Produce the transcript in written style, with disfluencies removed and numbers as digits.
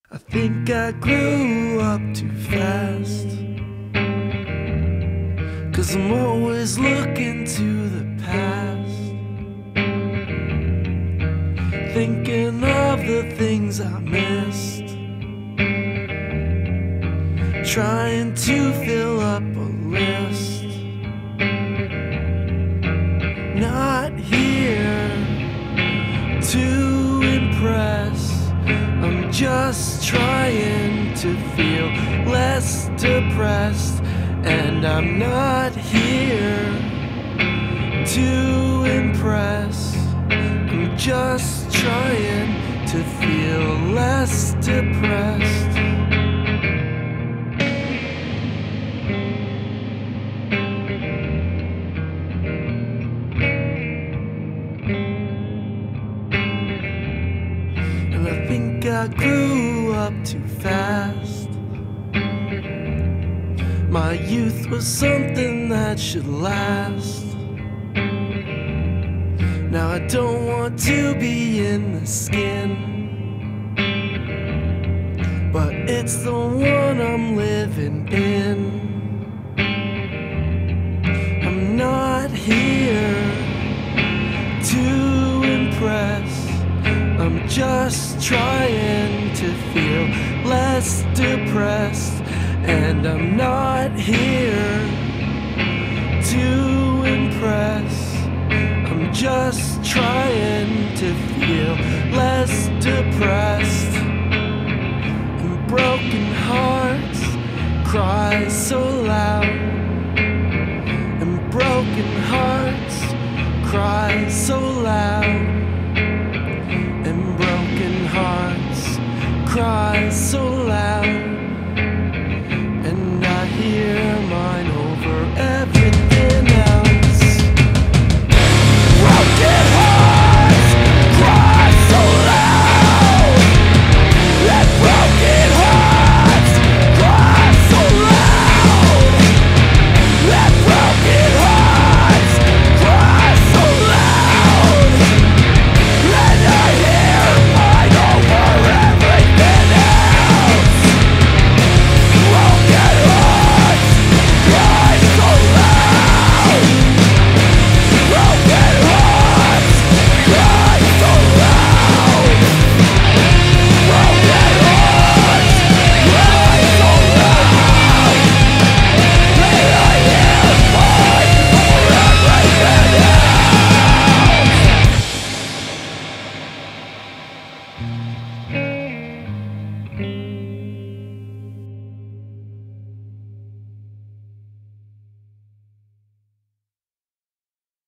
I think I grew up too fast, 'cause I'm always looking to the past, thinking of the things I missed, trying to fill up a list. Not here to impress, I'm just trying to feel less depressed. And I'm not here to impress, I'm just trying to feel less depressed. And I think I grew up too fast. My youth was something that should last. Now I don't want to be in the skin, but it's the one I'm living in. I'm not here to impress, I'm just trying to feel less depressed. And I'm not here to impress, I'm just trying to feel less depressed. And broken hearts cry so loud, and broken hearts cry so loud, and broken hearts cry so loud.